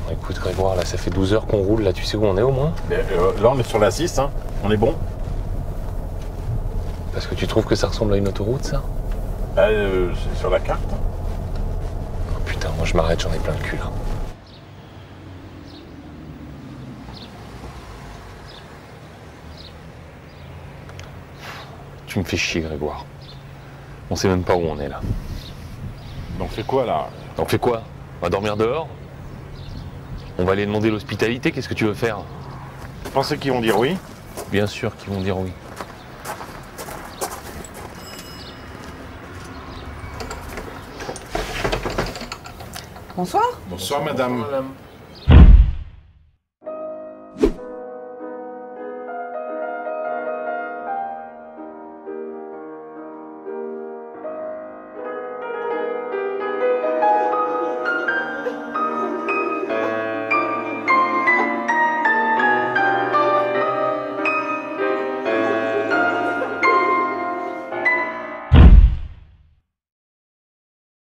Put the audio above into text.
Écoute Grégoire, là ça fait 12 heures qu'on roule, là tu sais où on est au moins? Mais, là on est sur la 6, hein. On est bon. Parce que tu trouves que ça ressemble à une autoroute ça? C'est sur la carte. Oh putain, moi je m'arrête, j'en ai plein le cul là. Tu me fais chier Grégoire. On sait même pas où on est là. On fait quoi là? On fait quoi? On va dormir dehors? On va aller demander l'hospitalité, qu'est-ce que tu veux faire? Vous pensez qu'ils vont dire oui? Bien sûr qu'ils vont dire oui. Bonsoir. Bonsoir madame. Bonsoir, madame.